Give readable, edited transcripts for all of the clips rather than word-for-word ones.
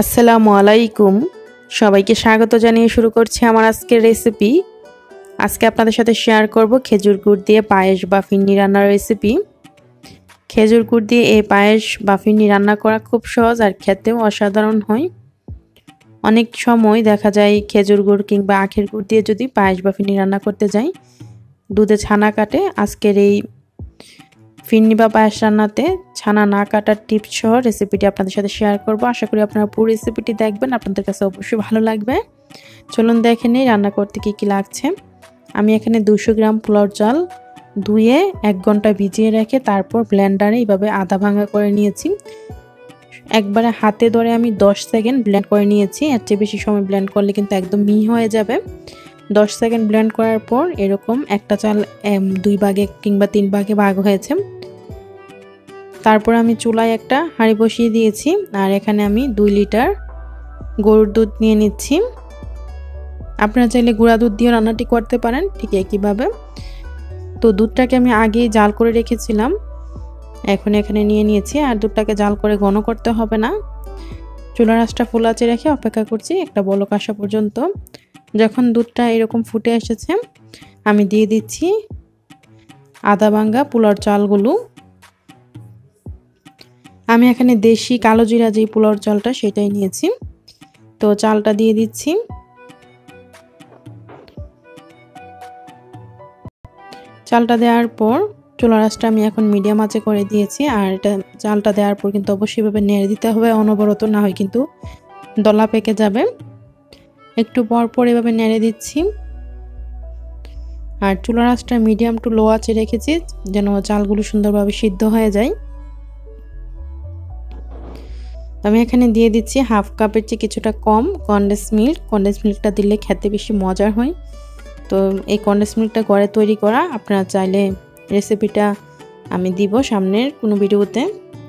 আসসালামু আলাইকুম সবাইকে স্বাগত জানিয়ে শুরু করছি আমার আজকের রেসিপি। আজকে আপনাদের সাথে শেয়ার করব খেজুর গুড় দিয়ে পায়েস বা ফিরনি রান্নার রেসিপি। খেজুর গুড় দিয়ে এই পায়েস বা ফিরনি রান্না করা খুব সহজ আর খেতেও অসাধারণ হয়। অনেক সময় দেখা যায় খেজুর গুড় কিংবা আখের গুড় দিয়ে যদি পায়েস বা ফিরনি রান্না করতে যাই দুধে ছানা কাটে। আজকের এই ফিরনি বা পায়েস রান্নাতে ছানা না কাটার টিপস সহ রেসিপিটি আপনাদের সাথে শেয়ার করব। আশা করি আপনারা পুরো রেসিপিটি দেখবেন, আপনাদের কাছে অবশ্যই ভালো লাগবে। চলুন দেখে নিই রান্না করতে কী কী লাগছে। আমি এখানে 200 গ্রাম পোলাও চাল ধুয়ে 1 ঘন্টা ভিজিয়ে রেখে তারপর ব্লেন্ডারে এইভাবে আধা ভাঙা করে নিয়েছি। একবারে হাতে ধরে আমি 10 সেকেন্ড ব্লেন্ড করে নিয়েছি। এর চেয়ে বেশি সময় ব্লেন্ড করলে কিন্তু একদম মিহি হয়ে যাবে। 10 সেকেন্ড ব্লেন্ড করার পর এরকম একটা চাল 2 ভাগে কিংবা 3 ভাগে ভাগ হয়েছে। তারপর আমি চুলায় একটা হাঁড়ি বসিয়ে দিয়েছি আর এখানে আমি 2 লিটার গরুর দুধ নিয়ে নিচ্ছি। আপনারা চাইলে গুঁড়া দুধ দিয়ে রান্নাটি করতে পারেন ঠিক একইভাবে। তো দুধটাকে আমি আগেই জাল করে রেখেছিলাম, এখন এখানে নিয়ে নিয়েছি। আর দুধটাকে জাল করে ঘন করতে হবে না। চুলার আঁচটা ফুল আঁচে রেখে অপেক্ষা করছি একটা বলক আসা পর্যন্ত। যখন দুধটা এরকম ফুটে এসেছে আমি দিয়ে দিচ্ছি আধা ভাঙা পোলাওর চালগুলো। আমি এখানে দেশি কালো জিরা যে পোলাওর চালটা সেটাই নিয়েছি। তো চালটা দিয়ে দিচ্ছি। চালটা দেওয়ার পর চুলার আঁচটা আমি এখন মিডিয়াম আঁচে করে দিয়েছি। আর এটা চালটা দেওয়ার পর কিন্তু অবশ্যই ভাবে নেড়ে দিতে হবে অনবরত, না হয় কিন্তু দলা পেকে যাবে। একটু পর পর এভাবে নেড়ে দিচ্ছি। আর চুলার আঁচটা মিডিয়াম টু লো আঁচে রেখেছি যেন চালগুলো সুন্দরভাবে সিদ্ধ হয়ে যায়। আমি এখানে দিয়ে দিচ্ছি হাফ কাপের চেয়ে কিছুটা কম কনডেন্স মিল্ক। কনডেন্স মিল্কটা দিলে খেতে বেশি মজার হয়। তো এই কনডেন্স মিল্কটা ঘরে তৈরি করা, আপনারা চাইলে রেসিপিটা আমি দিব সামনের কোনো ভিডিওতে।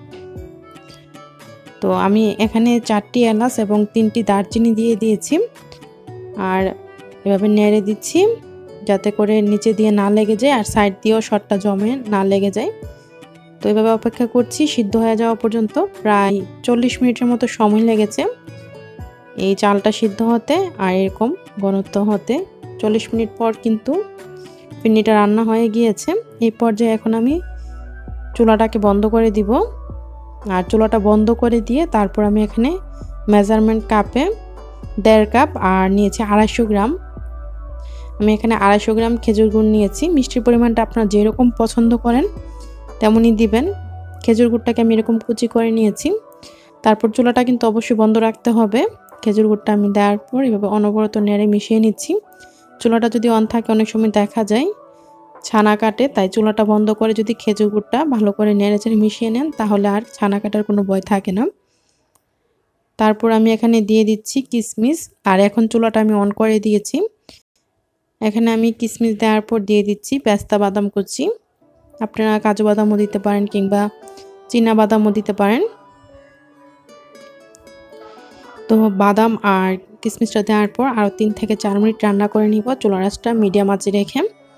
তো আমি এখানে 4টি এলাচ এবং 3টি দারচিনি দিয়ে দিয়েছি। আর এভাবে নেড়ে দিচ্ছি যাতে করে নিচে দিয়ে না লেগে যায় আর সাইড দিয়েও শটটা জমে না লেগে যায়। তো এভাবে অপেক্ষা করছি সিদ্ধ হয়ে যাওয়া পর্যন্ত। প্রায় 40 মিনিটের মতো সময় লেগেছে এই চালটা সিদ্ধ হতে আর এরকম ঘনত্ব হতে। 40 মিনিট পর কিন্তু ফিরনিটা রান্না হয়ে গিয়েছে। এই পর্যায়ে এখন আমি চুলাটাকে বন্ধ করে দিব। আর চুলাটা বন্ধ করে দিয়ে তারপর আমি এখানে মেজারমেন্ট কাপে 1.5 কাপ আর নিয়েছি 250 গ্রাম। আমি এখানে 250 গ্রাম খেজুর গুড় নিয়েছি। মিষ্টির পরিমাণটা আপনারা যেরকম পছন্দ করেন তেমনই দিবেন। খেজুর গুড়টাকে আমি এরকম কুচি করে নিয়েছি। তারপর চুলাটা কিন্তু অবশ্যই বন্ধ রাখতে হবে। খেজুর গুড়টা আমি দেওয়ার পর এভাবে অনবরত নেড়ে মিশিয়ে নিচ্ছি। চুলাটা যদি অন থাকে অনেক সময় দেখা যায় ছানা কাটে, তাই চুলাটা বন্ধ করে যদি খেজুর গুড়টা ভালো করে নেড়ে চেড়ে মিশিয়ে নেন তাহলে আর ছানা কাটার কোনো ভয় থাকে না। তারপর আমি এখানে দিয়ে দিচ্ছি কিশমিশ। আর এখন চুলাটা আমি অন করে দিয়েছি। এখানে আমি কিশমিশ দেওয়ার পর দিয়ে দিচ্ছি পেস্তা বাদাম কুচি। আপনারা কাজু বাদামও দিতে পারেন কিংবা চীনা বাদামও দিতে পারেন। তো বাদাম আর কিশমিশটা দেওয়ার পর আরও 3 থেকে 4 মিনিট রান্না করে নিব চুলার আঁচটা মিডিয়াম আঁচে রেখে।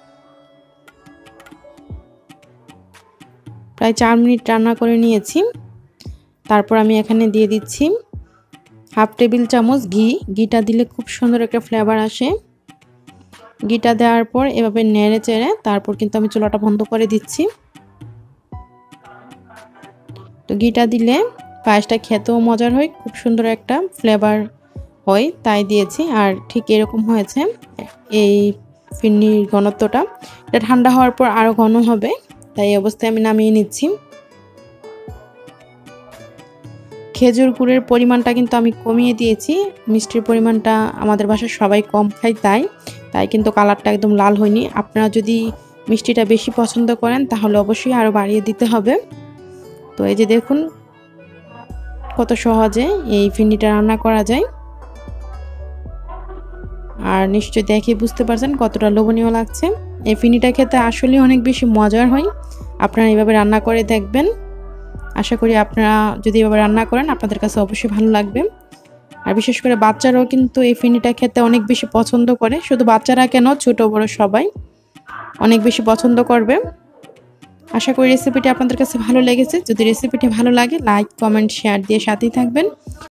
প্রায় 4 মিনিট রান্না করে নিয়েছি। তারপর আমি এখানে দিয়ে দিচ্ছি হাফ টেবিল চামচ ঘি। ঘিটা দিলে খুব সুন্দর একটা ফ্লেভার আসে। ঘিটা দেওয়ার পর এভাবে নেড়ে চেড়ে তারপর কিন্তু আমি চুলাটা বন্ধ করে দিচ্ছি। তো ঘিটা দিলে পায়েসটা খেতেও মজার হয়, খুব সুন্দর একটা ফ্লেভার হয়, তাই দিয়েছি। আর ঠিক এরকম হয়েছে এই ফিরনির ঘনত্বটা। এটা ঠান্ডা হওয়ার পর আরও ঘন হবে, তাই এই অবস্থায় আমি নামিয়ে নিচ্ছি। খেজুর গুড়ের পরিমাণটা কিন্তু আমি কমিয়ে দিয়েছি। মিষ্টির পরিমাণটা আমাদের বাসায় সবাই কম খায়, তাই কিন্তু কালারটা একদম লাল হয়নি। আপনারা যদি মিষ্টিটা বেশি পছন্দ করেন তাহলে অবশ্যই আরও বাড়িয়ে দিতে হবে। তো এই যে দেখুন কত সহজে এই ফিরনিটা রান্না করা যায়। আর নিশ্চয়ই দেখে বুঝতে পারছেন কতটা লোভনীয় লাগছে। এই ফিরনিটা খেতে আসলে অনেক বেশি মজার হয়। আপনারা এইভাবে রান্না করে দেখবেন। আশা করি আপনারা যদি এভাবে রান্না করেন আপনাদের কাছে অবশ্যই ভালো লাগবে। আর বিশেষ করে বাচ্চারাও কিন্তু এই ফিরনিটা খেতে অনেক বেশি পছন্দ করে। শুধু বাচ্চারা কেন, ছোট বড় সবাই অনেক বেশি পছন্দ করবে। আশা করি রেসিপিটি আপনাদের কাছে ভালো লেগেছে। যদি রেসিপিটি ভালো লাগে লাইক কমেন্ট শেয়ার দিয়ে সাথেই থাকবেন।